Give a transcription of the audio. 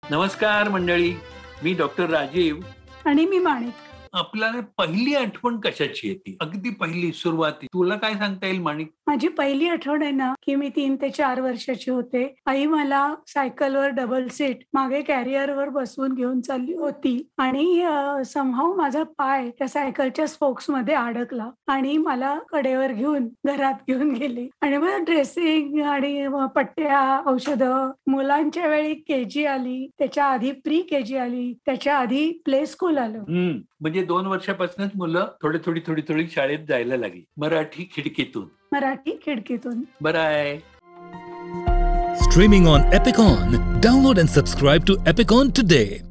नमस्कार मंडळी, मी डॉक्टर राजीव आणि मी माणिक. आपल्याला पहिली आठवण कशाची येते? अगदी पहिली सुरुवाती तुला काय सांगता येईल माणिक? माझी पहिली आठवण आहे ना की मी 3 ते 4 वर्षाची होते. आई मला सायकलवर डबल सीट मागे कॅरियरवर बसवून घेऊन चालली होती आणि समहाऊ माझा पाय त्या सायकलच्या स्पोक्स मध्ये अडकला आणि मला कडेवर घेऊन घरात घेऊन गेली आणि मग ड्रेसिंग आणि पट्ट्या, औषधं. मुलांच्या वेळी केजी आली, त्याच्या आधी प्री केजी आली, त्याच्या आधी प्ले स्कूल आलं. म्हणजे 2 वर्षापासूनच मुलं थोडी शाळेत जायला लागली. मराठी खिडकीतून. Bye. Streaming on EPICON. Download and subscribe to EPICON today.